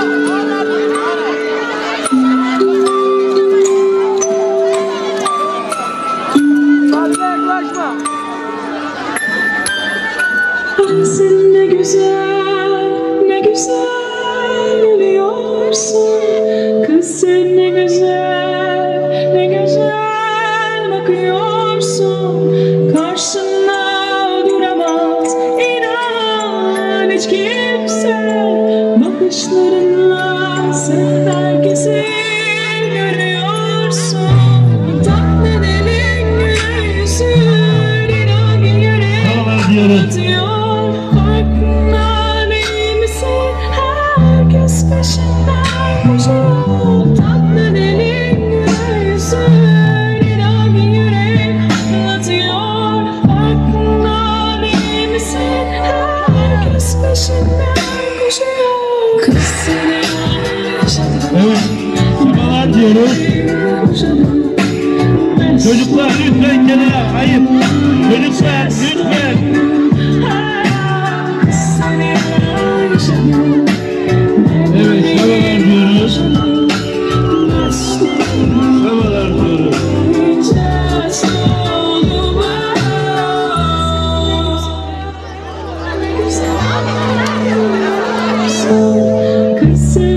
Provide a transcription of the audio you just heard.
Sen ne güzel, ne güzel gülüyorsun. Kız sen ne güzel, ne güzel bakıyorsun. Karşında duramaz inan hiç kimse. Bakışlarınla sen herkesi görüyorsun. Tatlı delin yüzün inan bir yürek atıyor. Herkes peşinden koşuyor. Tatlı delin yüzün inan bir yürek atıyor. Farkında değil misin? Herkes peşinden koşuyor. Kız seni yaşadım. Evet, sabahlar diyoruz. Çocuklar lütfen kenara, ayıp. Çocuklar lütfen. Evet, sabahlar diyoruz. Sabahlar diyoruz. Kız